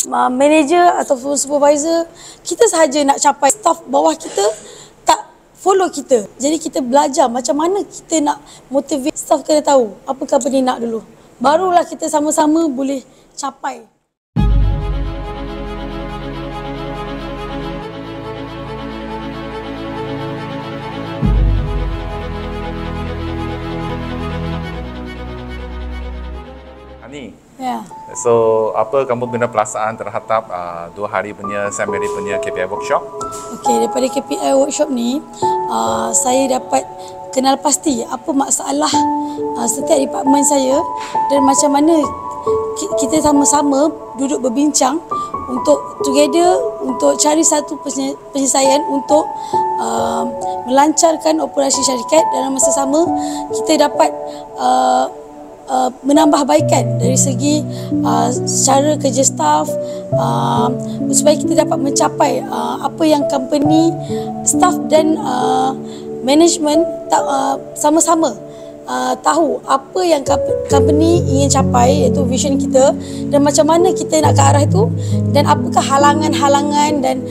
manager ataupun supervisor, kita sahaja nak capai, staff bawah kita tak follow kita. Jadi kita belajar macam mana kita nak motivate staff, kena tahu apa company nak dulu. Barulah kita sama-sama boleh capai. Hani, Ya. so apa kamu punya perasaan terhadap 2 hari punya Samberry punya KPI workshop? Okey, daripada KPI workshop ni, saya dapat kenal pasti apa masalah setiap departmen saya dan macam mana kita sama-sama duduk berbincang untuk together untuk cari satu penyelesaian untuk melancarkan operasi syarikat. Dalam masa sama kita dapat menambahbaikan dari segi cara kerja staff, supaya kita dapat mencapai apa yang company, staff dan management sama-sama tahu apa yang company ingin capai, iaitu vision kita, dan macam mana kita nak ke arah itu, dan apakah halangan-halangan dan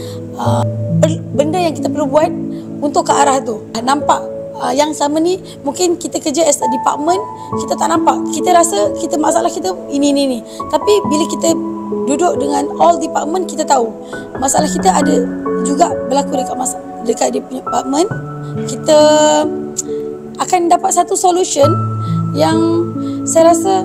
benda yang kita perlu buat untuk ke arah itu. Nampak yang sama ni mungkin kita kerja as a department, kita tak nampak, kita rasa kita masalah kita ini. Tapi bila kita duduk dengan all department, kita tahu masalah kita ada juga berlaku dekat dia punya department. Kita akan dapat satu solution yang saya rasa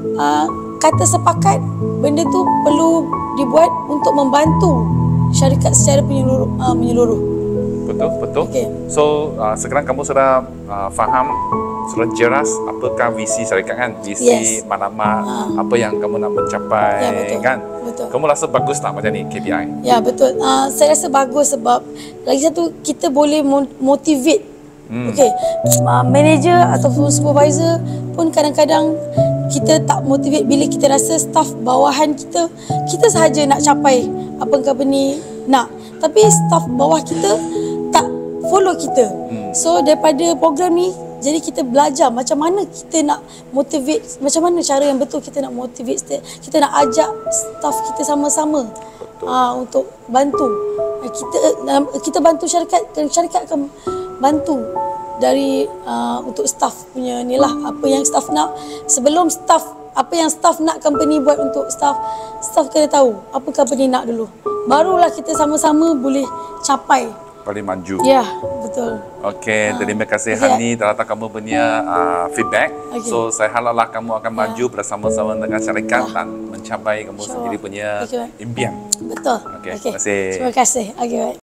kata sepakat benda tu perlu dibuat untuk membantu syarikat secara menyeluruh. Betul. Okay. So sekarang kamu sudah faham, sudah jelas apakah visi syarikat kan? Visi mana apa yang kamu nak mencapai, ya, betul. kan? Betul. Kamu rasa bagus tak macam ni KPI? Ya, betul. Saya rasa bagus sebab lagi satu kita boleh motivate. Okey, manager ataupun supervisor pun kadang-kadang kita tak motivate bila kita rasa staff bawahan kita sahaja nak capai apa company nak, tapi staff bawah kita tak follow kita. So daripada program ni, jadi kita belajar macam mana kita nak motivate, macam mana cara yang betul kita nak motivate, kita nak ajak staff kita sama-sama untuk bantu. Kita bantu syarikat, dan syarikat akan bantu dari untuk staff punya ni lah, apa yang staff nak. Sebelum staff, apa yang staff nak company buat untuk staff kena tahu apa company nak dulu. Barulah kita sama-sama boleh capai. Paling maju. Ya, betul. Okey, terima kasih Hani terhadap kamu punya feedback. Okay. So saya haraplah kamu akan maju bersama-sama dengan syarikat dan mencapai kamu sendiri punya impian. Betul. Okey, terima kasih. Terima kasih. Okey, baik.